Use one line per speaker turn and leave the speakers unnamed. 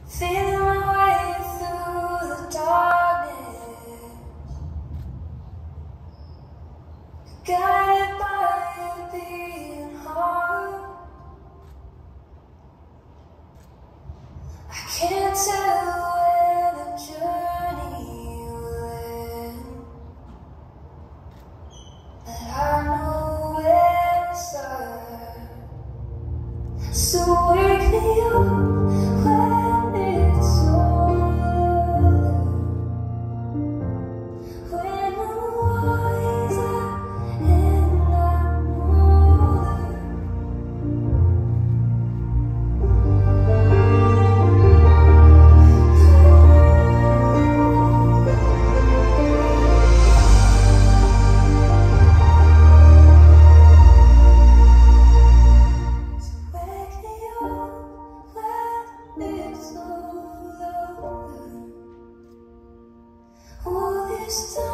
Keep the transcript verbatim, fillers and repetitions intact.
Feeling my way through the darkness, guided by a beating heart. I can't tell where the journey will end, but I know where to start. So wake me up when it's over, when I'm wiser and I'm older. So wake me up when it's all over. All this time